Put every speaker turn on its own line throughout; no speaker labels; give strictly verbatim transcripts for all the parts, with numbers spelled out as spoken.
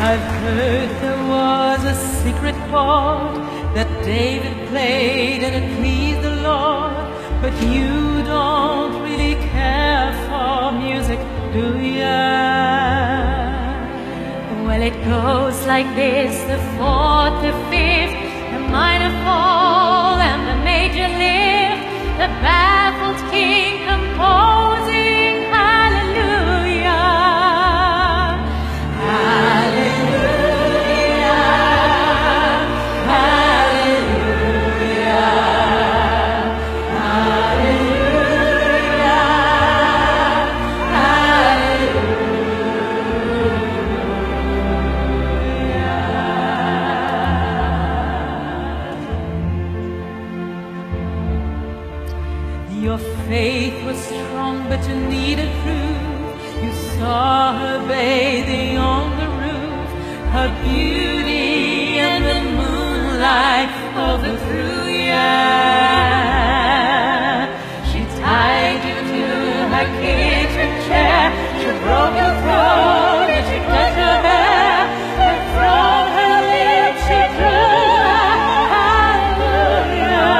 I've heard there was a secret chord that David played and it pleased the Lord. But you don't really care for music, do ya? Well, it goes like this: the fourth, the fifth, the minor fall and the major lift, the baffled king composing hallelujah, hallelujah, hallelujah, hallelujah, hallelujah. Your faith was strong, but you needed proof. You saw her bathing on the roof, her beauty and the moonlight overthrew ya. She tied you to her kitchen chair, she broke your throat and she cut your hair, and from her lips she drew a hallelujah.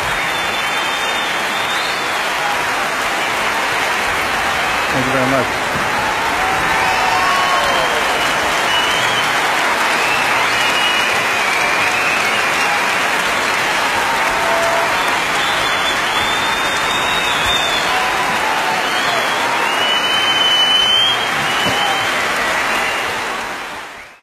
Thank you very much.